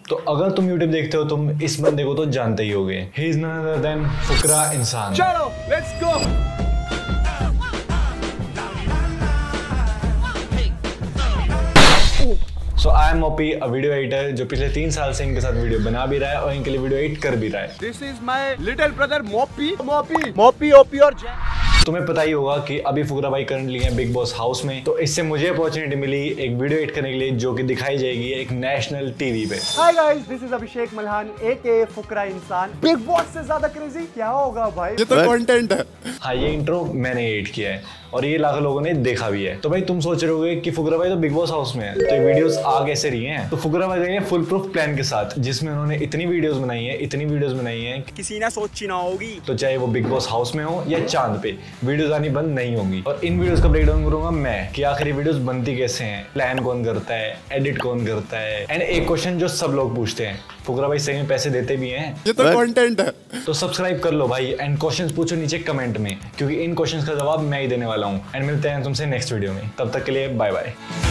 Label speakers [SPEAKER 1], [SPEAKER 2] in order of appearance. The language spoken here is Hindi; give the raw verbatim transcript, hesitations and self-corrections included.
[SPEAKER 1] तो अगर तुम यूट्यूब देखते हो तुम इस बंदे को तो जानते ही होगे। He is none other than Fukra Insaan.
[SPEAKER 2] चलो let's go.
[SPEAKER 1] So I am Mopi, a video editor जो पिछले तीन साल से इनके साथ वीडियो बना भी रहा है और इनके लिए वीडियो एडिट कर भी रहा है।
[SPEAKER 2] This is my little brother Mopi Mopi Mopi Opi और जैक।
[SPEAKER 1] तुम्हें पता ही होगा कि अभी फुकरा भाई करंटली हैं बिग बॉस हाउस में, तो इससे मुझे अपॉर्चुनिटी मिली एक वीडियो एडिट करने के लिए जो कि दिखाई जाएगी एक नेशनल टीवी पे।
[SPEAKER 2] Hi guys, this is Abhishek Malhan AKA Fukra Insaan. Bigg boss से ज्यादा क्रेजी क्या होगा भाई, ये तो कंटेंट है।
[SPEAKER 1] हाँ, ये इंट्रो मैंने एडिट किया है और ये लाखों लोगों ने देखा भी है। तो भाई तुम सोच रहे होगे कि फुकरा भाई तो बिग बॉस हाउस में है, तो ये वीडियोस आ कैसे रही हैं? तो फुकरा भाई गए फुल प्रूफ प्लान के साथ, जिसमें उन्होंने इतनी वीडियोस बनाई है इतनी वीडियोस बनाई है
[SPEAKER 2] किसी ने सोची ना होगी।
[SPEAKER 1] तो चाहे वो बिग बॉस हाउस में हो या चांद पे, वीडियोस आनी बंद नहीं होंगी। और इन वीडियोस का ब्रेकडाउन करूंगा मैं कि आखिर वीडियोस बनती कैसे हैं, प्लान कौन करता है, एडिट कौन करता है। एंड एक क्वेश्चन जो सब लोग पूछते हैं, फुकरा भाई सही में पैसे देते भी हैं?
[SPEAKER 2] ये तो कंटेंट है।
[SPEAKER 1] तो सब्सक्राइब कर लो भाई एंड क्वेश्चंस पूछो नीचे कमेंट में, क्योंकि इन क्वेश्चंस का जवाब मैं ही देने वाला हूँ। एंड मिलते हैं तुमसे नेक्स्ट वीडियो में, तब तक के लिए बाय बाय।